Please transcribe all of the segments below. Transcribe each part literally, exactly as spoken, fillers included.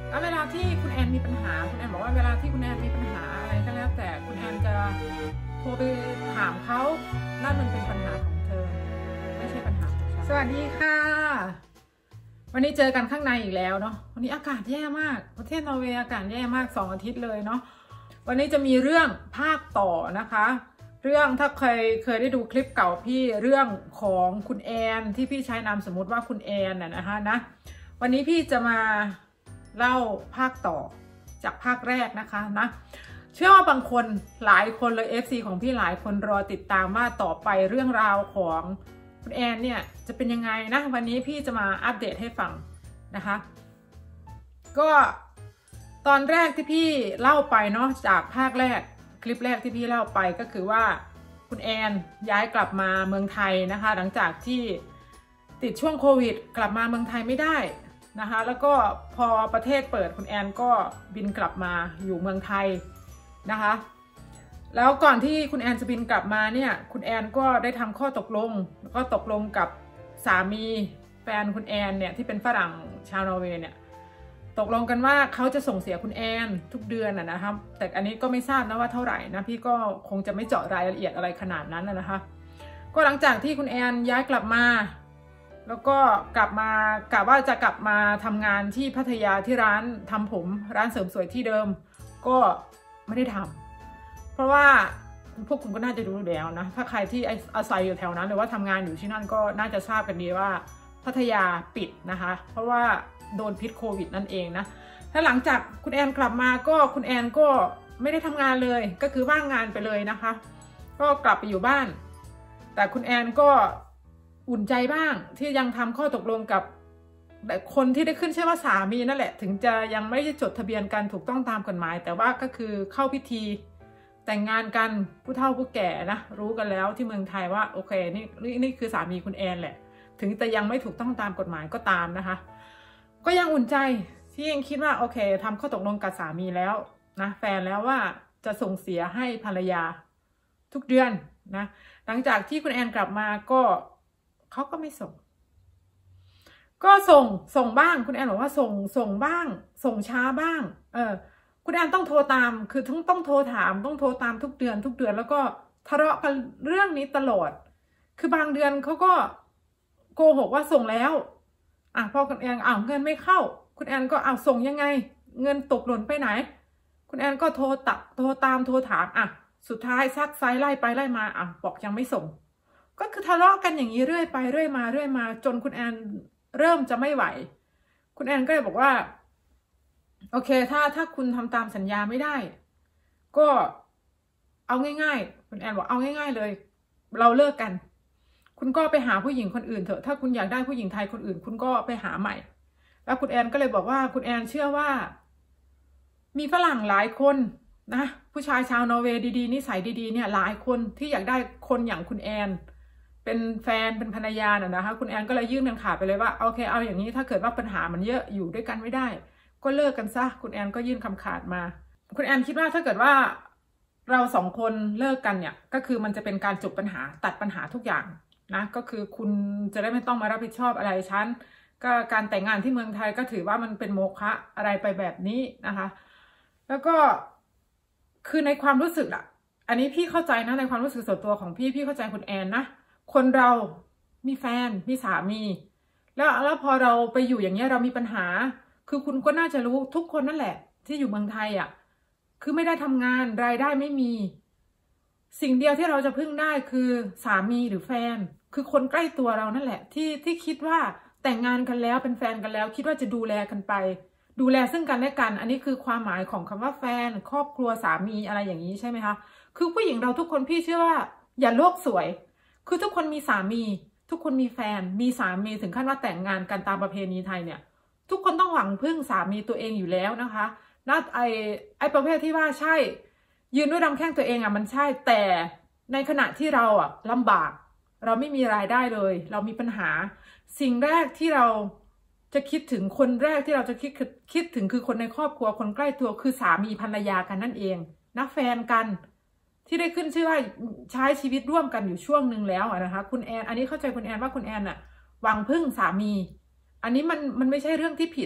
แล้วเวลาที่คุณแอนมีปัญหาคุณแอนบอกว่าเวลาที่คุณแอนมีปัญหาอะไรก็แล้วแต่คุณแอนจะโทรไปถามเขานั่นมันเป็นปัญหาของเธอไม่ใช่ปัญหาของฉันสวัสดีค่ะวันนี้เจอกันข้างในอีกแล้วเนาะวันนี้อากาศแย่มากประเทศนอร์เวย์อากาศแย่มากสองอาทิตย์เลยเนาะวันนี้จะมีเรื่องภาคต่อนะคะเรื่องถ้าเคยเคยได้ดูคลิปเก่าพี่เรื่องของคุณแอนที่พี่ใช้นามสมมุติว่าคุณแอนน่ะนะคะนะวันนี้พี่จะมาเล่าภาคต่อจากภาคแรกนะคะนะเชื่อว่าบางคนหลายคนเลย เอฟ ซี ของพี่หลายคนรอติดตามว่าต่อไปเรื่องราวของคุณแอนเนี่ยจะเป็นยังไงนะวันนี้พี่จะมาอัปเดตให้ฟังนะคะก็ตอนแรกที่พี่เล่าไปเนาะจากภาคแรกคลิปแรกที่พี่เล่าไปก็คือว่าคุณแอนย้ายกลับมาเมืองไทยนะคะหลังจากที่ติดช่วงโควิดกลับมาเมืองไทยไม่ได้นะคะแล้วก็พอประเทศเปิดคุณแอนก็บินกลับมาอยู่เมืองไทยนะคะแล้วก่อนที่คุณแอนจะบินกลับมาเนี่ยคุณแอนก็ได้ทำข้อตกลงแล้วก็ตกลงกับสามีแฟนคุณแอนเนี่ยที่เป็นฝรั่งชาวนอร์เวย์เนี่ยตกลงกันว่าเขาจะส่งเสียคุณแอนทุกเดือนนะนะครับแต่อันนี้ก็ไม่ทราบนะว่าเท่าไหร่นะพี่ก็คงจะไม่เจาะรายละเอียดอะไรขนาดนั้นนะคะก็หลังจากที่คุณแอนย้ายกลับมาแล้วก็กลับมากะว่าจะกลับมาทำงานที่พัทยาที่ร้านทำผมร้านเสริมสวยที่เดิมก็ไม่ได้ทำเพราะว่าพวกคุณก็น่าจะรู้แล้วนะถ้าใครที่อาศัยอยู่แถวนั้นหรือว่าทำงานอยู่ที่นั่นก็น่าจะทราบกันดีว่าพัทยาปิดนะคะเพราะว่าโดนพิษโควิดนั่นเองนะถ้าหลังจากคุณแอนกลับมาก็คุณแอนก็ไม่ได้ทำงานเลยก็คือว่างงานไปเลยนะคะก็กลับไปอยู่บ้านแต่คุณแอนก็อุ่นใจบ้างที่ยังทำข้อตกลงกับแต่คนที่ได้ขึ้นชื่อว่าสามีนั่นแหละถึงจะยังไม่ได้จดทะเบียนกันถูกต้องตามกฎหมายแต่ว่าก็คือเข้าพิธีแต่งงานกันผู้เฒ่าผู้แก่นะรู้กันแล้วที่เมืองไทยว่าโอเคนี่นี่นี่คือสามีคุณแอนแหละถึงแต่ยังไม่ถูกต้องตามกฎหมายก็ตามนะคะก็ยังอุ่นใจที่ยังคิดว่าโอเคทำข้อตกลงกับสามีแล้วนะแฟนแล้วว่าจะส่งเสียให้ภรรยาทุกเดือนนะหลังจากที่คุณแอนกลับมาก็เขาก็ไม่ส่งก็ส่งส่งบ้างคุณแอนบอกว่าส่งส่งบ้างส่งช้าบ้างเออคุณแอนต้องโทรตามคือต้องต้องโทรถามต้องโทรตามทุกเดือนทุกเดือนแล้วก็ทะเลาะกันเรื่องนี้ตลอดคือบางเดือนเขาก็โกหกว่าส่งแล้วอ่ะพอคุณแอนอ้าวเงินไม่เข้าคุณแอนก็อ้าวส่งยังไงเงินตกหล่นไปไหนคุณแอนก็โทรตัดโทรตามโทรถามอ่ะสุดท้ายซักไซไล่ไปไล่มาอ่ะบอกยังไม่ส่งก็คือทะเลาะกันอย่างนี้เรื่อยไปเรื่อยมาเรื่อยมาจนคุณแอนเริ่มจะไม่ไหวคุณแอนก็เลยบอกว่าโอเคถ้าถ้าคุณทำตามสัญญาไม่ได้ก็เอาง่ายๆคุณแอนบอกเอาง่ายๆเลยเราเลิกกันคุณก็ไปหาผู้หญิงคนอื่นเถอะถ้าคุณอยากได้ผู้หญิงไทยคนอื่นคุณก็ไปหาใหม่แล้วคุณแอนก็เลยบอกว่าคุณแอนเชื่อว่ามีฝรั่งหลายคนนะผู้ชายชาวนอร์เวย์ดีๆนิสัยดีๆเนี่ยหลายคนที่อยากได้คนอย่างคุณแอนเป็นแฟนเป็นภรรยาน่ะนะคะคุณแอนก็เลยยื่นคำขาดไปเลยว่าโอเคเอาอย่างนี้ถ้าเกิดว่าปัญหามันเยอะอยู่ด้วยกันไม่ได้ก็เลิกกันซะคุณแอนก็ยื่นคำขาดมาคุณแอนคิดว่าถ้าเกิดว่าเราสองคนเลิกกันเนี่ยก็คือมันจะเป็นการจบปัญหาตัดปัญหาทุกอย่างนะก็คือคุณจะได้ไม่ต้องมารับผิดชอบอะไรฉันก็การแต่งงานที่เมืองไทยก็ถือว่ามันเป็นโมฆะอะไรไปแบบนี้นะคะแล้วก็คือในความรู้สึกอะอันนี้พี่เข้าใจนะในความรู้สึกส่วนตัวของพี่พี่เข้าใจคุณแอนนะคนเรามีแฟนมีสามีแล้วแล้วพอเราไปอยู่อย่างเงี้ยเรามีปัญหาคือคุณก็น่าจะรู้ทุกคนนั่นแหละที่อยู่เมืองไทยอ่ะคือไม่ได้ทำงานรายได้ไม่มีสิ่งเดียวที่เราจะพึ่งได้คือสามีหรือแฟนคือคนใกล้ตัวเรานั่นแหละที่ที่คิดว่าแต่งงานกันแล้วเป็นแฟนกันแล้วคิดว่าจะดูแลกันไปดูแลซึ่งกันและกันอันนี้คือความหมายของคำว่าแฟนครอบครัวสามีอะไรอย่างนี้ใช่ไหมคะคือผู้หญิงเราทุกคนพี่เชื่อว่าอย่าโลกสวยคือทุกคนมีสามีทุกคนมีแฟนมีสามีถึงขั้นว่าแต่งงานกันตามประเพณีไทยเนี่ยทุกคนต้องหวังพึ่งสามีตัวเองอยู่แล้วนะคะนัดไอไอประเภทที่ว่าใช่ยืนด้วยลำแข้งตัวเองอ่ะมันใช่แต่ในขณะที่เราอ่ะลำบากเราไม่มีรายได้เลยเรามีปัญหาสิ่งแรกที่เราจะคิดถึงคนแรกที่เราจะคิดคิดถึงคือคนในครอบครัวคนใกล้ตัวคือสามีภรรยากันนั่นเองนะแฟนกันที่ได้ขึ้นชื่อว่าใช้ชีวิตร่วมกันอยู่ช่วงหนึ่งแล้วนะคะคุณแอนอันนี้เข้าใจคุณแอนว่าคุณแอนอะหวังพึ่งสามีอันนี้มันมันไม่ใช่เรื่องที่ผิด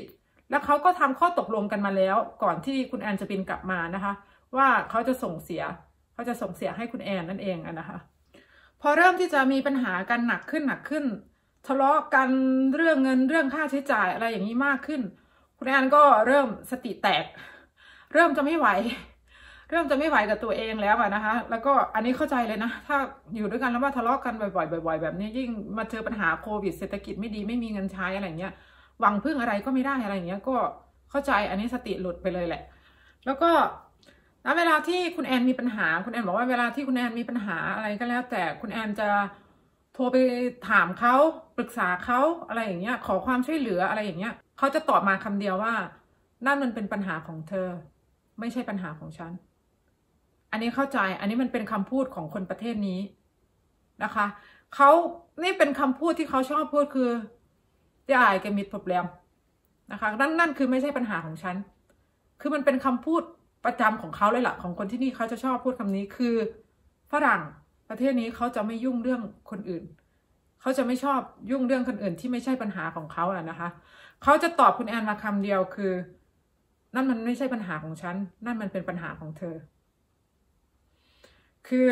แล้วเขาก็ทำข้อตกลงกันมาแล้วก่อนที่คุณแอนจะบินกลับมานะคะว่าเขาจะส่งเสียเขาจะส่งเสียให้คุณแอนนั่นเองนะคะพอเริ่มที่จะมีปัญหากันหนักขึ้นหนักขึ้นทะเลาะกันเรื่องเงินเรื่องค่าใช้จ่ายอะไรอย่างนี้มากขึ้นคุณแอนก็เริ่มสติแตกเริ่มจะไม่ไหวเริ่มจะไม่ไหวกับตัวเองแล้วอะนะคะแล้วก็อันนี้เข้าใจเลยนะถ้าอยู่ด้วยกันแล้วว่าทะเลาะกันบ่อยๆบ่อยๆแบบนี้ยิ่งมาเจอปัญหาโควิดเศรษฐกิจไม่ดีไม่มีเงินใช้อะไรเงี้ยหวังพึ่งอะไรก็ไม่ได้อะไรเงี้ยก็เข้าใจอันนี้สติหลุดไปเลยแหละแล้วก็ณเวลาที่คุณแอนมีปัญหาคุณแอนบอกว่าเวลาที่คุณแอนมีปัญหาอะไรก็แล้วแต่คุณแอนจะโทรไปถามเขาปรึกษาเขาอะไรอย่างเงี้ยขอความช่วยเหลืออะไรอย่างเงี้ยเขาจะตอบมาคำเดียวว่านั่นมันเป็นปัญหาของเธอไม่ใช่ปัญหาของฉันอันนี้เข้าใจอันนี้มันเป็นคำพูดของคนประเทศนี้นะคะเขานี่เป็นคำพูดที่เขาชอบพูดคือที่อายแกมีproblemนะคะนั่นนั่นคือไม่ใช่ปัญหาของฉันคือมันเป็นคำพูดประจำของเขาเลยล่ะของคนที่นี่เขาจะชอบพูดคำนี้คือฝรั่งประเทศนี้เขาจะไม่ยุ่งเรื่องคนอื่นเขาจะไม่ชอบยุ่งเรื่องคนอื่นที่ไม่ใช่ปัญหาของเขาอะนะคะเขาจะตอบคุณแอนมาคำเดียวคือนั่นมันไม่ใช่ปัญหาของฉันนั่นมันเป็นปัญหาของเธอคือ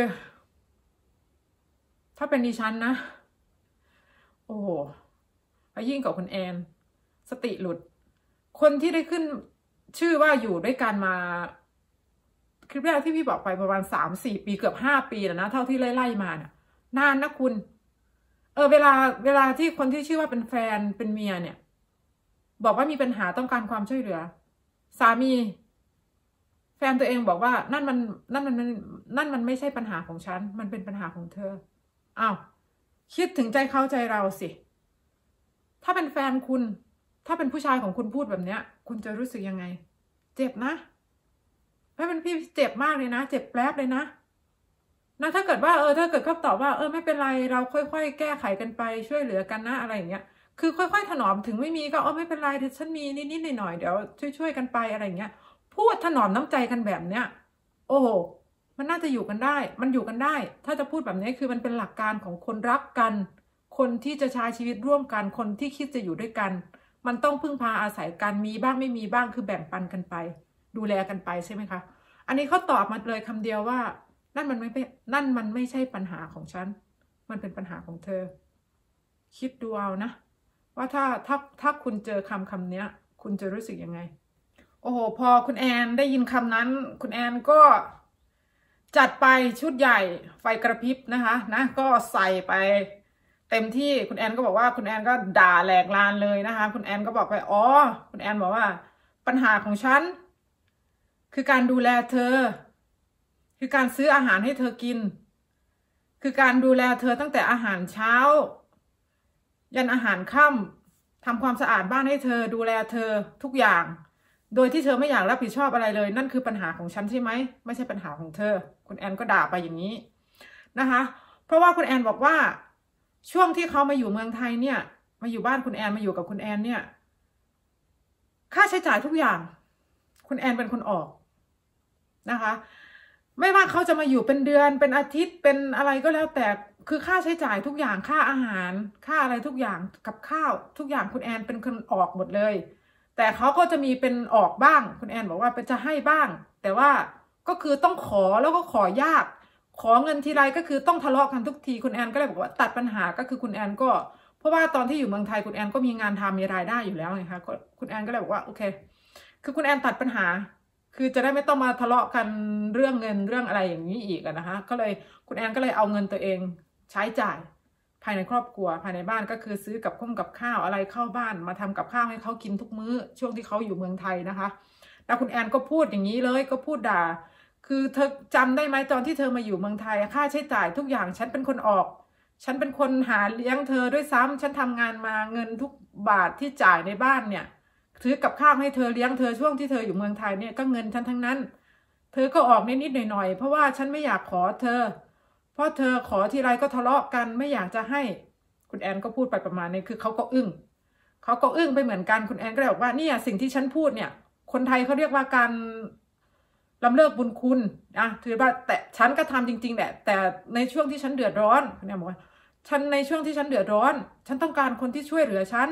ถ้าเป็นดิฉันนะโอ้โหยิ่งกับคุณแอนสติหลุดคนที่ได้ขึ้นชื่อว่าอยู่ด้วยกันมาคลิปแรกที่พี่บอกไปประมาณสามสี่ปีเกือบห้าปีแล้วนะเท่าที่ไล่ๆมาเนี่ยนานนะคุณเออเวลาเวลาที่คนที่ชื่อว่าเป็นแฟนเป็นเมียเนี่ยบอกว่ามีปัญหาต้องการความช่วยเหลือสามีแฟนตัวเองบอกว่านั่นมันนั่นมันนั่นมันไม่ใช่ปัญหาของฉันมันเป็นปัญหาของเธออ้าวคิดถึงใจเขาใจเราสิถ้าเป็นแฟนคุณถ้าเป็นผู้ชายของคุณพูดแบบเนี้ยคุณจะรู้สึกยังไงเจ็บนะถ้าเป็นพี่เจ็บมากเลยนะเจ็บแป๊บเลยนะนะถ้าเกิดว่าเออถ้าเกิดเขาตอบว่าเออไม่เป็นไรเราค่อยๆแก้ไขกันไปช่วยเหลือกันนะอะไรอย่างเงี้ยคือค่อยๆถนอมถึงไม่มีก็เออไม่เป็นไรเดี๋ยวฉันมีนิดๆหน่อยๆเดี๋ยวช่วยๆกันไปอะไรอย่างเงี้ยพูดถนอมน้ำใจกันแบบเนี้ยโอ้โหมันน่าจะอยู่กันได้มันอยู่กันได้ถ้าจะพูดแบบนี้คือมันเป็นหลักการของคนรักกันคนที่จะใช้ชีวิตร่วมกันคนที่คิดจะอยู่ด้วยกันมันต้องพึ่งพาอาศัยกันมีบ้างไม่มีบ้างคือแบ่งปันกันไปดูแลกันไปใช่ไหมคะอันนี้เขาตอบมาเลยคำเดียวว่านั่นมันไม่เป็นนั่นมันไม่ใช่ปัญหาของฉันมันเป็นปัญหาของเธอคิดดูเอานะว่าถ้าถ้าถ้าคุณเจอคำคำนี้คุณจะรู้สึกยังไงโอ้โหพอคุณแอนได้ยินคำนั้นคุณแอนก็จัดไปชุดใหญ่ไฟกระพริบนะคะนะก็ใส่ไปเต็มที่คุณแอนก็บอกว่าคุณแอนก็ด่าแหลกลานเลยนะคะคุณแอนก็บอกไปอ๋อคุณแอนบอกว่าปัญหาของฉันคือการดูแลเธอคือการซื้ออาหารให้เธอกินคือการดูแลเธอตั้งแต่อาหารเช้ายันอาหารค่ำทำความสะอาดบ้านให้เธอดูแลเธอทุกอย่างโดยที่เธอไม่อยากรับผิดชอบอะไรเลยนั่นคือปัญหาของฉันใช่ไหมไม่ใช่ปัญหาของเธอคุณแอนก็ด่าไปอย่างนี้นะคะเพราะว่าคุณแอนบอกว่าช่วงที่เขามาอยู่เมืองไทยเนี่ยมาอยู่บ้านคุณแอนมาอยู่กับคุณแอนเนี่ยค่าใช้จ่ายทุกอย่างคุณแอนเป็นคนออกนะคะไม่ว่าเขาจะมาอยู่เป็นเดือนเป็นอาทิตย์เป็นอะไรก็แล้วแต่คือค่าใช้จ่ายทุกอย่างค่าอาหารค่าอะไรทุกอย่างกับข้าวทุกอย่างคุณแอนเป็นคนออกหมดเลยแต่เขาก็จะมีเป็นออกบ้างคุณแอนบอกว่าเป็นจะให้บ้างแต่ว่าก็คือต้องขอแล้วก็ขอยากขอเงินทีไรก็คือต้องทะเลาะกันทุกทีคุณแอนก็เลยบอกว่าตัดปัญหาก็คือคุณแอนก็เพราะว่าตอนที่อยู่เมืองไทยคุณแอนก็มีงานทำมีรายได้อยู่แล้วไงคะคุณแอนก็เลยบอกว่าโอเคคือคุณแอนตัดปัญหาคือจะได้ไม่ต้องมาทะเลาะกันเรื่องเงินเรื่องอะไรอย่างนี้อีกนะคะก็เลยคุณแอนก็เลยเอาเงินตัวเองใช้จ่ายภายในครอบครัวภายในบ้านก็คือซื้อกับข้าวกับข้าวอะไรเข้าบ้านมาทำกับข้าวให้เขากินทุกมื้อช่วงที่เขาอยู่เมืองไทยนะคะแล้วคุณแอนก็พูดอย่างนี้เลยก็พูดด่าคือเธอจำได้ไหมตอนที่เธอมาอยู่เมืองไทยค่าใช้จ่ายทุกอย่างฉันเป็นคนออกฉันเป็นคนหาเลี้ยงเธอด้วยซ้ำฉันทำงานมาเงินทุกบาทที่จ่ายในบ้านเนี่ยซื้อกับข้าวให้เธอเลี้ยงเธอช่วงที่เธออยู่เมืองไทยเนี่ยก็เงินฉันทั้งนั้นเธอก็ออกนิดๆหน่อยๆเพราะว่าฉันไม่อยากขอเธอเพราะเธอขอทีไรก็ทะเลาะกันไม่อยากจะให้คุณแอนก็พูดไปประมาณนี้คือเขาก็อึ้งเขาก็อึ้งไปเหมือนกันคุณแอนก็เลยบอกว่าเนี่ยสิ่งที่ฉันพูดเนี่ยคนไทยเขาเรียกว่าการลำเลิกบุญคุณอ่ะถือว่าแต่ฉันก็ทำจริงๆแหละแต่ในช่วงที่ฉันเดือดร้อนคุณแอนบอกว่าฉันในช่วงที่ฉันเดือดร้อนฉันต้องการคนที่ช่วยเหลือฉัน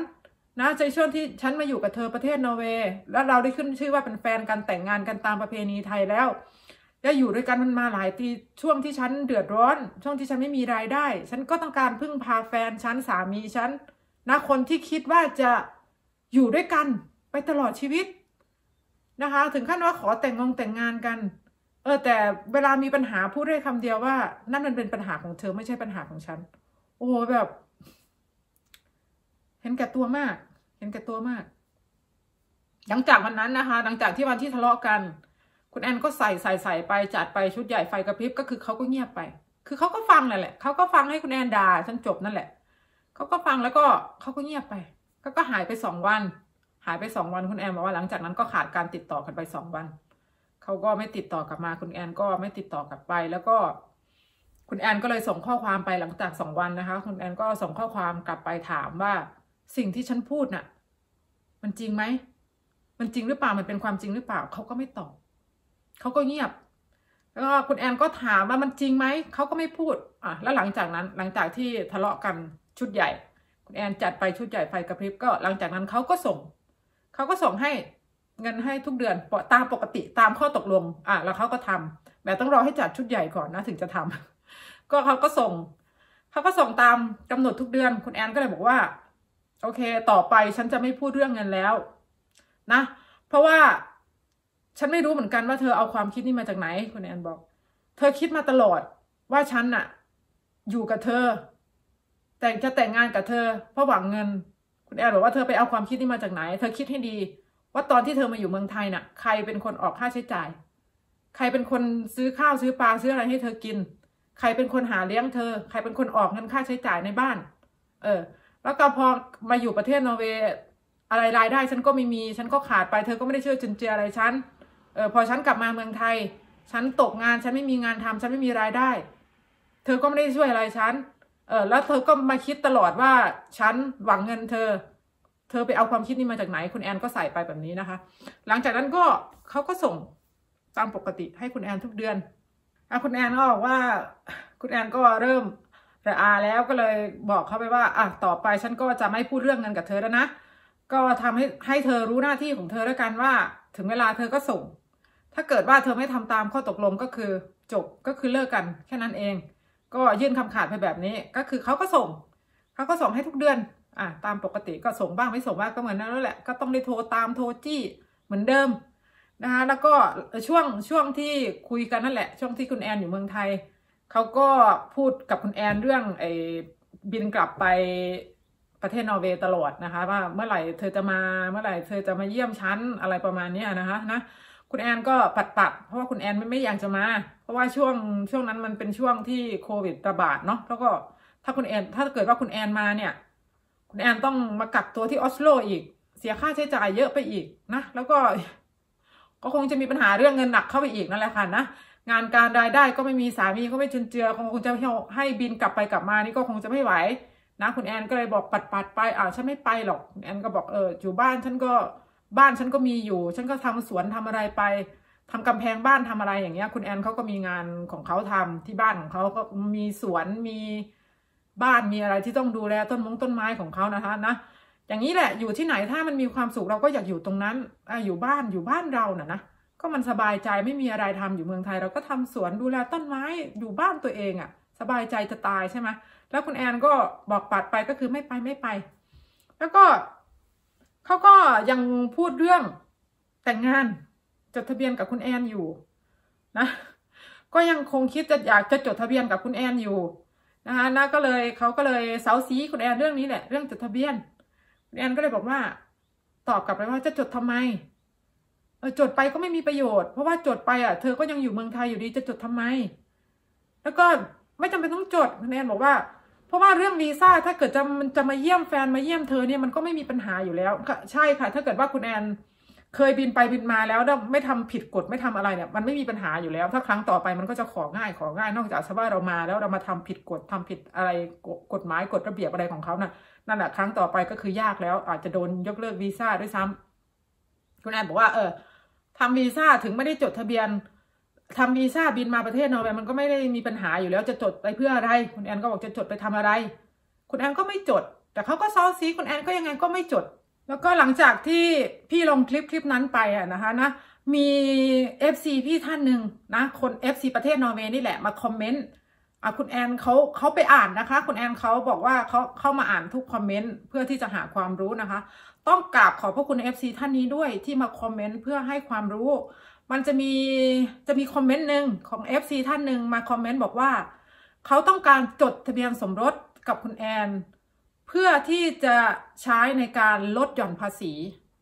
นะในช่วงที่ฉันมาอยู่กับเธอประเทศนอร์เวย์แล้วเราได้ขึ้นชื่อว่าเป็นแฟนกันแต่งงานกันตามประเพณีไทยแล้วได้อยู่ด้วยกันมันมาหลายปีช่วงที่ฉันเดือดร้อนช่วงที่ฉันไม่มีรายได้ฉันก็ต้องการพึ่งพาแฟนฉันสามีฉันนะคนที่คิดว่าจะอยู่ด้วยกันไปตลอดชีวิตนะคะถึงขั้นว่าขอแต่งงงแต่งงานกันเออแต่เวลามีปัญหาพูดได้คำเดียวว่านั่นมันเป็นปัญหาของเธอไม่ใช่ปัญหาของฉันโอ้โหแบบเห็นแก่ตัวมากเห็นแก่ตัวมากหลังจากวันนั้นนะคะหลังจากที่วันที่ทะเลาะกันคุณแอนก็ใส่ใส่ใส่ไปจัดไปชุดใหญ่ไฟกระพริบก็คือเขาก็เงียบไปคือเขาก็ฟังนั่นแหละเขาก็ฟังให้คุณแอนด่าฉันจบนั่นแหละเขาก็ฟังแล้วก็เขาก็เงียบไปก็ก็หายไปสองวันหายไปสองวันคุณแอนบอกว่าหลังจากนั้นก็ขาดการติดต่อกันไปสองวันเขาก็ไม่ติดต่อกลับมาคุณแอนก็ไม่ติดต่อกลับไปแล้วก็คุณแอนก็เลยส่งข้อความไปหลังจากสองวันนะคะคุณแอนก็ส่งข้อความกลับไปถามว่าสิ่งที่ฉันพูดน่ะมันจริงไหมมันจริงหรือเปล่ามันเป็นความจริงหรือเปล่าเขาก็ไม่ตอบเขาก็เงียบแล้วก็คุณแอนก็ถามว่ามันจริงไหมเขาก็ไม่พูดอ่ะแล้วหลังจากนั้นหลังจากที่ทะเลาะกันชุดใหญ่คุณแอนจัดไปชุดใหญ่ไฟกระพริบก็หลังจากนั้นเขาก็ส่งเขาก็ส่งให้เงินให้ทุกเดือนตามปกติตามข้อตกลงอ่ะแล้วเขาก็ทำแบบต้องรอให้จัดชุดใหญ่ก่อนนะถึงจะทำก็เขาก็ส่งเขาก็ส่งตามกำหนดทุกเดือนคุณแอนก็เลยบอกว่าโอเคต่อไปฉันจะไม่พูดเรื่องเงินแล้วนะเพราะว่าฉันไม่รู้เหมือนกันว่าเธอเอาความคิดนี้มาจากไหนคุณแอนบอกเธอคิดมาตลอดว่าฉันน่ะอยู่กับเธอแต่งจะแต่งงานกับเธอเพราะหวังเงินคุณแอนบอกว่าเธอไปเอาความคิดนี้มาจากไหนเธอคิดให้ดีว่าตอนที่เธอมาอยู่เมืองไทยน่ะใครเป็นคนออกค่าใช้จ่ายใครเป็นคนซื้อข้าวซื้อปลาซื้ออะไรให้เธอกินใครเป็นคนหาเลี้ยงเธอใครเป็นคนออกเงินค่าใช้จ่ายในบ้านเออแล้วก็พอมาอยู่ประเทศนอร์เวย์อะไรรายได้ฉันก็ไม่มีฉันก็ขาดไปเธอก็ไม่ได้ช่วยจุนเจืออะไรฉันเออพอฉันกลับมาเมืองไทยฉันตกงานฉันไม่มีงานทำฉันไม่มีรายได้เธอก็ไม่ได้ช่วยอะไรฉันเออแล้วเธอก็มาคิดตลอดว่าฉันหวังเงินเธอเธอไปเอาความคิดนี้มาจากไหนคุณแอนก็ใส่ไปแบบนี้นะคะหลังจากนั้นก็เขาก็ส่งตามปกติให้คุณแอนทุกเดือนอ่ะคุณแอนก็บอกว่าคุณแอนก็เริ่มระอาแล้วก็เลยบอกเขาไปว่าอ่ะต่อไปฉันก็จะไม่พูดเรื่องเงินกับเธอแล้วนะก็ทำให้ให้เธอรู้หน้าที่ของเธอด้วยกันว่าถึงเวลาเธอก็ส่งถ้าเกิดว่าเธอไม่ทำตามข้อตกลงก็คือจบก็คือเลิกกันแค่นั้นเองก็ยื่นคำขาดไปแบบนี้ก็คือเขาก็ส่งเขาก็ส่งให้ทุกเดือนอ่ะตามปกติก็ส่งบ้างไม่ส่งบ้างก็เหมือนนั้นแหละก็ต้องได้โทรตามโทรจี้เหมือนเดิมนะคะแล้วก็ช่วงช่วงที่คุยกันนั่นแหละช่วงที่คุณแอนอยู่เมืองไทยเขาก็พูดกับคุณแอนเรื่องไอ้บินกลับไปประเทศนอร์เวย์ตลอดนะคะว่าเมื่อไหร่เธอจะมาเมื่อไหร่เธอจะมาเยี่ยมฉันอะไรประมาณนี้นะคะนะคุณแอนก็ปัดปัดเพราะว่าคุณแอนไม่ไม่อยากจะมาเพราะว่าช่วงช่วงนั้นมันเป็นช่วงที่โควิดระบาดเนาะแล้วก็ถ้าคุณแอนถ้าเกิดว่าคุณแอนมาเนี่ยคุณแอนต้องมากักตัวที่ออสโลอีกเสียค่าใช้จ่ายเยอะไปอีกนะแล้วก็ก็คงจะมีปัญหาเรื่องเงินหนักเข้าไปอีกนั่นแหละค่ะนะงานการรายได้ก็ไม่มีสามีก็ไม่จุนเจือคงคงจะให้บินกลับไปกลับมานี่ก็คงจะไม่ไหวนะคุณแอนก็เลยบอกปัดปัดไปอ่าฉันไม่ไปหรอกคุณแอนก็บอกเอออยู่บ้านฉันก็บ้านฉันก็มีอยู่ฉันก็ทำสวนทำอะไรไปทำกำแพงบ้านทำอะไรอย่างเงี้ยคุณแอนเขาก็มีงานของเขาทำที่บ้านของเขาก็มีสวนมีบ้านมีอะไรที่ต้องดูแลต้นมงต้นไม้ของเขานะคะนะอย่างนี้แหละอยู่ที่ไหนถ้ามันมีความสุขเราก็อยากอยู่ตรงนั้นอ่าอยู่บ้านอยู่บ้านเราน่ะนะก็มันสบายใจไม่มีอะไรทำอยู่เมืองไทยเราก็ทำสวนดูแลต้นไม้อยู่บ้านตัวเองอ่ะสบายใจจะตายใช่ไหมแล้วคุณแอนก็บอกปัดไปก็คือไม่ไปไม่ไปแล้วก็เขาก็ยังพูดเรื่องแต่งงานจดทะเบียนกับคุณแอนอยู่นะก็ยังคงคิดจะอยากจะจดทะเบียนกับคุณแอนอยู่นะคะนะก็เลยเขาก็เลยเซาซีคุณแอนเรื่องนี้แหละเรื่องจดทะเบียนคุณแอนก็เลยบอกว่าตอบกลับไปว่าจะจดทำไมเออจดไปก็ไม่มีประโยชน์เพราะว่าจดไปอ่ะเธอก็ยังอยู่เมืองไทยอยู่ดีจะจดทำไมแล้วก็ไม่จำเป็นต้องจดคุณแอนบอกว่าเพราะว่าเรื่องวีซ่าถ้าเกิดจะมันจะมาเยี่ยมแฟนมาเยี่ยมเธอเนี่ยมันก็ไม่มีปัญหาอยู่แล้วใช่ค่ะถ้าเกิดว่าคุณแอนเคยบินไปบินมาแล้วไม่ทำผิดกฎไม่ทำอะไรเนี่ยมันไม่มีปัญหาอยู่แล้วถ้าครั้งต่อไปมันก็จะของ่ายของ่ายนอกจากว่าเรามาแล้วเรามาทำผิดกฎทำผิดอะไรกฎหมายกฎระเบียบอะไรของเขาน่ะนั่นแหละครั้งต่อไปก็คือยากแล้วอาจจะโดนยกเลิกวีซ่าด้วยซ้ำคุณแอนบอกว่าเออทำวีซ่าถึงไม่ได้จดทะเบียนทำวีซ่าบินมาประเทศนอร์เวย์มันก็ไม่ได้มีปัญหาอยู่แล้วจะจดไปเพื่ออะไรคุณแอนก็บอกจะจดไปทำอะไรคุณแอนก็ไม่จดแต่เขาก็ซ้อซีคุณแอนก็ยังไงก็ไม่จดแล้วก็หลังจากที่พี่ลงคลิปคลิปนั้นไปอะนะคะนะมี เอฟ ซี พี่ท่านหนึ่งนะคน เอฟ ซี ประเทศนอร์เวย์นี่แหละมาคอมเมนต์อ่ะคุณแอนเขาเขาไปอ่านนะคะคุณแอนเขาบอกว่าเขาเข้ามาอ่านทุกคอมเมนต์เพื่อที่จะหาความรู้นะคะต้องกราบขอบพระคุณ เอฟ ซี ท่านนี้ด้วยที่มาคอมเมนต์เพื่อให้ความรู้มันจะมีจะมีคอมเมนต์หนึ่งของ เอฟ ซี ท่านหนึ่งมาคอมเมนต์บอกว่าเขาต้องการจดทะเบียนสมรสกับคุณแอนเพื่อที่จะใช้ในการลดหย่อนภาษี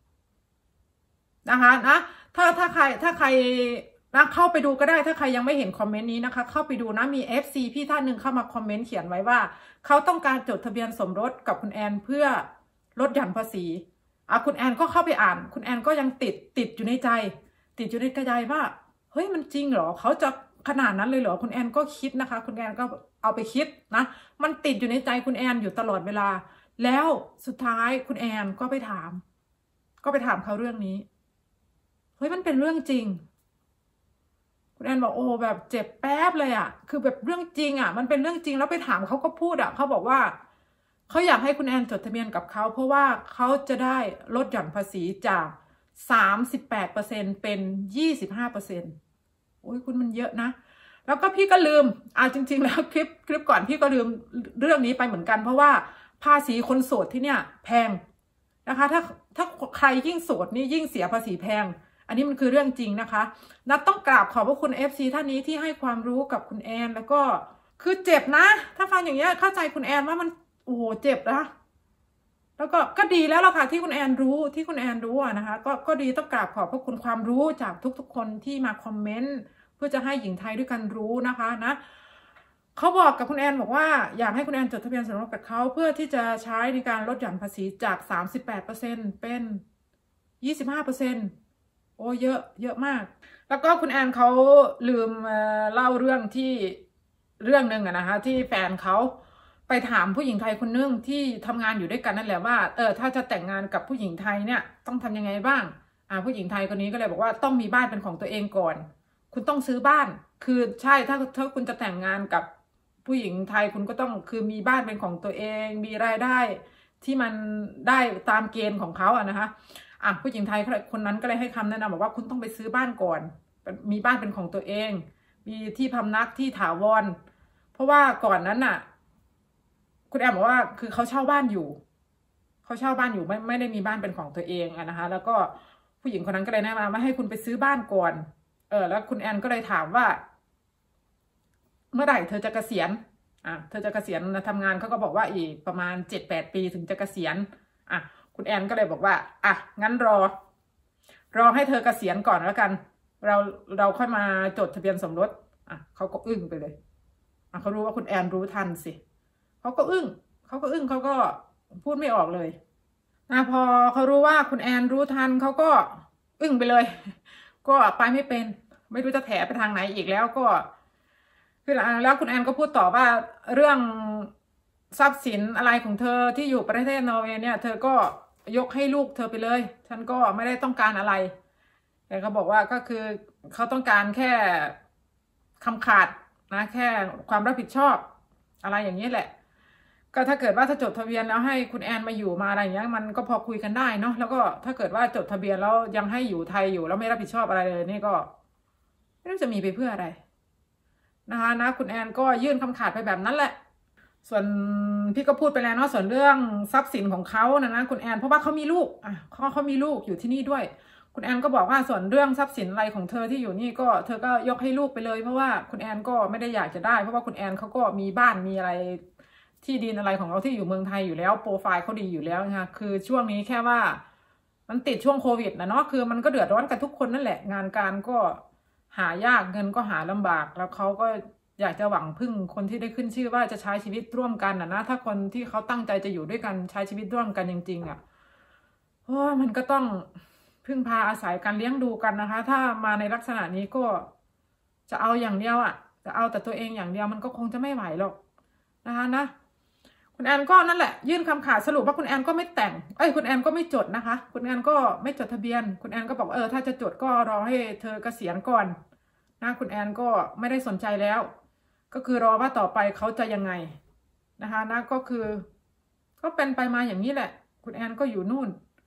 นะคะนะถ้าถ้าใครถ้าใครนะเข้าไปดูก็ได้ถ้าใครยังไม่เห็นคอมเมนต์นี้นะคะเข้าไปดูนะมี เอฟ ซี พี่ท่านหนึ่งเข้ามาคอมเมนต์เขียนไว้ว่าเขาต้องการจดทะเบียนสมรสกับคุณแอนเพื่อลดหย่อนภาษีอ่ะคุณแอนก็เข้าไปอ่านคุณแอนก็ยังติดติดอยู่ในใจติดอยู่ในใจว่าเฮ้ยมันจริงเหรอเขาจะขนาดนั้นเลยเหรอคุณแอนก็คิดนะคะคุณแอนก็เอาไปคิดนะมันติดอยู่ในใจคุณแอนอยู่ตลอดเวลาแล้วสุดท้ายคุณแอนก็ไปถามก็ไปถามเขาเรื่องนี้เฮ้ยมันเป็นเรื่องจริงคุณแอนบอกโอ้แบบเจ็บแป๊บเลยอ่ะคือแบบเรื่องจริงอ่ะมันเป็นเรื่องจริงแล้วไปถามเขาก็พูดอ่ะเขาบอกว่าเขาอยากให้คุณแอนจดทะเบียนกับเขาเพราะว่าเขาจะได้ลดหย่อนภาษีจากสามสิบแปดเปอร์เซ็นต์เป็นยี่สิบห้าเปอร์เซ็นต์โอ้ยคุณมันเยอะนะแล้วก็พี่ก็ลืมอ่าจริงๆแล้วคลิปคลิปก่อนพี่ก็ลืมเรื่องนี้ไปเหมือนกันเพราะว่าภาษีคนโสดที่เนี่ยแพงนะคะถ้าถ้าใครยิ่งโสดนี่ยิ่งเสียภาษีแพงอันนี้มันคือเรื่องจริงนะคะนับต้องกราบขอบพระคุณ เอฟ ซี ท่านนี้ที่ให้ความรู้กับคุณแอนแล้วก็คือเจ็บนะถ้าฟังอย่างเงี้ยเข้าใจคุณแอนว่ามันโอ้โหเจ็บนะแล้วก็ก็ดีแล้วล่ะค่ะที่คุณแอนรู้ที่คุณแอนรู้อะนะคะก็ก็ดีต้องกราบขอบพระคุณความรู้จากทุกๆคนที่มาคอมเมนต์เพื่อจะให้หญิงไทยด้วยกันรู้นะคะนะเขาบอกกับคุณแอนบอกว่าอยากให้คุณแอนจดทะเบียนสมรสกับเขาเพื่อที่จะใช้ในการลดหย่อนภาษีจาก สามสิบแปดเปอร์เซ็นต์ เป็น ยี่สิบห้าเปอร์เซ็นต์ โอ้เยอะเยอะมากแล้วก็คุณแอนเขาลืมเล่าเรื่องที่เรื่องหนึ่งอะนะคะที่แฟนเขาไปถามผู้หญิงไทยคนนึงที่ทำงานอยู่ด้วยกันนั่นแหละว่าเออถ้าจะแต่งงานกับผู้หญิงไทยเนี่ยต้องทำยังไงบ้างอ่าผู้หญิงไทยคนนี้ก็เลยบอกว่าต้องมีบ้านเป็นของตัวเองก่อนคุณต้องซื้อบ้านคือใช่ถ้าถ้าคุณจะแต่งงานกับผู้หญิงไทยคุณก็ต้องคือมีบ้านเป็นของตัวเองมีรายได้ที่มันได้ตามเกณฑ์ของเขาอะนะคะอ่ะผู้หญิงไทยคนนั้นก็เลยให้คำแนะนำบอกว่าคุณต้องไปซื้อบ้านก่อนมีบ้านเป็นของตัวเองมีที่พำนักที่ถาวรเพราะว่าก่อนนั้นน่ะคุณแอมบอกว่าคือเขาเช่าบ้านอยู่เขาเช่าบ้านอยู่ไม่ไม่ได้มีบ้านเป็นของตัวเองอะนะคะแล้วก็ผู้หญิงคนนั้นก็เลยแนะนำว่าให้คุณไปซื้อบ้านก่อนเออแล้วคุณแอนก็เลยถามว่าเมื่อไหร่เธอจะเกษียณอ่ะเธอจะเกษียณทำงานเขาก็บอกว่าอีกประมาณเจ็ดแปดปีถึงจะเกษียณอ่ะคุณแอนก็เลยบอกว่าอ่ะงั้นรอรอให้เธอเกษียณก่อนแล้วกันเราเราค่อยมาจดทะเบียนสมรสอ่ะเขาก็อึ้งไปเลยอ่ะเขารู้ว่าคุณแอนรู้ทันสิเขาก็อึ้งเขาก็อึ้งเขาก็พูดไม่ออกเลยนะพอเขารู้ว่าคุณแอนรู้ทันเขาก็อึ้งไปเลยก็ไปไม่เป็นไม่รู้จะแถไปทางไหนอีกแล้วก็คือแล้วคุณแอนก็พูดต่อว่าเรื่องทรัพย์สินอะไรของเธอที่อยู่ประเทศนอร์เวย์เนี่ยเธอก็ยกให้ลูกเธอไปเลยฉันก็ไม่ได้ต้องการอะไรแต่เขาบอกว่าก็คือเขาต้องการแค่คำขาดนะแค่ความรับผิดชอบอะไรอย่างนี้แหละก็ถ้าเกิดว่าถ้าจดทะเบียนแล้วให้คุณแอนมาอยู่มาอะไรอย่างเงี้ยมันก็พอคุยกันได้เนาะแล้วก็ถ้าเกิดว่าจดทะเบียนแล้วยังให้อยู่ไทยอยู่แล้วไม่รับผิดชอบอะไรเลยนี่ก็ไม่รู้จะมีไปเพื่ออะไรนะคะนะคุณแอนก็ยื่นคำขาดไปแบบนั้นแหละส่วนพี่ก็พูดไปแล้วเนาะส่วนเรื่องทรัพย์สินของเขานะนะคุณแอนเพราะว่าเขามีลูกอ่ะเขาเขามีลูกอยู่ที่นี่ด้วยคุณแอนก็บอกว่าส่วนเรื่องทรัพย์สินอะไรของเธอที่อยู่นี่ก็เธอก็ยกให้ลูกไปเลยเพราะว่าคุณแอนก็ไม่ได้อยากจะได้เพราะว่าคุณแอนเขาก็มีบ้านมีอะไรที่ดินอะไรของเราที่อยู่เมืองไทยอยู่แล้วโปรไฟล์เขาดีอยู่แล้วนะคะคือช่วงนี้แค่ว่ามันติดช่วงโควิดนะเนาะคือมันก็เดือดร้อนกันทุกคนนั่นแหละงานการก็หายากเงินก็หาลำบากแล้วเขาก็อยากจะหวังพึ่งคนที่ได้ขึ้นชื่อว่าจะใช้ชีวิตร่วมกันนะนะถ้าคนที่เขาตั้งใจจะอยู่ด้วยกันใช้ชีวิตร่วมกันจริงๆอ่ะเพราะมันก็ต้องพึ่งพาอาศัยการเลี้ยงดูกันนะคะถ้ามาในลักษณะนี้ก็จะเอาอย่างเดียวอ่ะจะเอาแต่ตัวเองอย่างเดียวมันก็คงจะไม่ไหวหรอกนะคะนะคุณแอนก็นั่นแหละยื่นคำขาดสรุปว่าคุณแอนก็ไม่แต่งเอ้ยคุณแอนก็ไม่จดนะคะคุณแอนก็ไม่จดทะเบียนคุณแอนก็บอกเออถ้าจะจดก็รอให้เธอเกษียณก่อนนะคุณแอนก็ไม่ได้สนใจแล้วก็คือรอว่าต่อไปเขาจะยังไงนะคะนะก็คือก็เป็นไปมาอย่างนี้แหละคุณแอนก็อยู่นู่น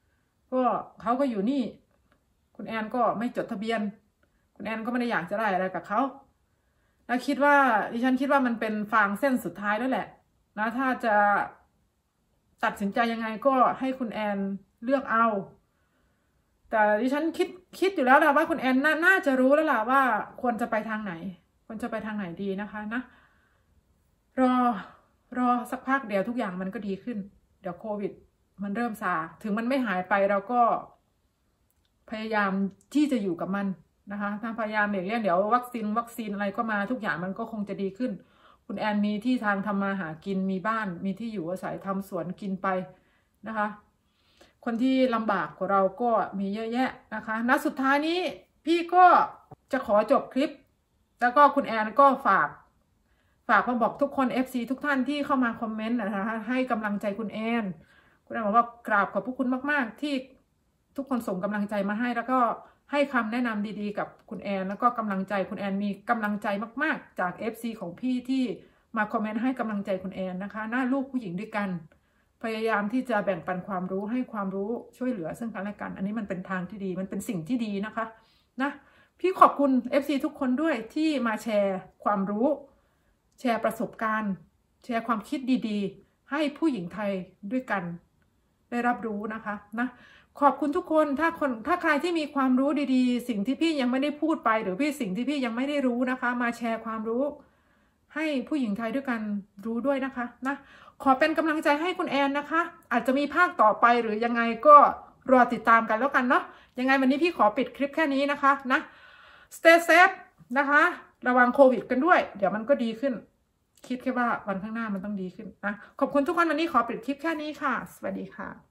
ก็เขาก็อยู่นี่คุณแอนก็ไม่จดทะเบียนคุณแอนก็ไม่ได้อยากจะได้อะไรกับเขาแล้วคิดว่าดิฉันคิดว่ามันเป็นฟางเส้นสุดท้ายแล้วแหละนะถ้าจะตัดสินใจยังไงก็ให้คุณแอนเลือกเอาแต่ดิฉันคิดคิดอยู่แล้วแหละว่าคุณแอนน่าน่าจะรู้แล้วล่ะว่าควรจะไปทางไหนควรจะไปทางไหนดีนะคะนะรอรอสักพักเดี๋ยวทุกอย่างมันก็ดีขึ้นเดี๋ยวโควิดมันเริ่มซาถึงมันไม่หายไปเราก็พยายามที่จะอยู่กับมันนะคะถ้าพยายามเลี่ยงเดี๋ยววัคซีนวัคซีนอะไรก็มาทุกอย่างมันก็คงจะดีขึ้นคุณแอนมีที่ทางทำมาหากินมีบ้านมีที่อยู่อาศัยทำสวนกินไปนะคะคนที่ลำบากกว่าเราก็มีเยอะแยะนะคะณสุดท้ายนี้พี่ก็จะขอจบคลิปแล้วก็คุณแอนก็ฝากฝากมาบอกทุกคน เอฟ ซี ทุกท่านที่เข้ามาคอมเมนต์นะคะให้กำลังใจคุณแอนคุณแอนบอกว่ากราบขอบพระคุณมากๆที่ทุกคนส่งกำลังใจมาให้แล้วก็ให้คำแนะนำดีๆกับคุณแอนแล้วก็กำลังใจคุณแอนมีกำลังใจมากๆจาก เอฟ ซี ของพี่ที่มาคอมเมนต์ให้กำลังใจคุณแอนนะคะหน้าลูกผู้หญิงด้วยกันพยายามที่จะแบ่งปันความรู้ให้ความรู้ช่วยเหลือซึ่งกันและกันอันนี้มันเป็นทางที่ดีมันเป็นสิ่งที่ดีนะคะนะพี่ขอบคุณ เอฟ ซี ทุกคนด้วยที่มาแชร์ความรู้แชร์ประสบการณ์แชร์ความคิดดีๆให้ผู้หญิงไทยด้วยกันได้รับรู้นะคะนะขอบคุณทุกคนถ้าคนถ้าใครที่มีความรู้ดีๆสิ่งที่พี่ยังไม่ได้พูดไปหรือพี่สิ่งที่พี่ยังไม่ได้รู้นะคะมาแชร์ความรู้ให้ผู้หญิงไทยด้วยกันรู้ด้วยนะคะนะขอเป็นกำลังใจให้คุณแอนนะคะอาจจะมีภาคต่อไปหรือยังไงก็รอติดตามกันแล้วกันเนาะยังไงวันนี้พี่ขอปิดคลิปแค่นี้นะคะนะ stay safe นะคะระวังโควิดกันด้วยเดี๋ยวมันก็ดีขึ้นคิดแค่ว่าวันข้างหน้ามันต้องดีขึ้นนะขอบคุณทุกคนวันนี้ขอปิดคลิปแค่นี้ค่ะสวัสดีค่ะ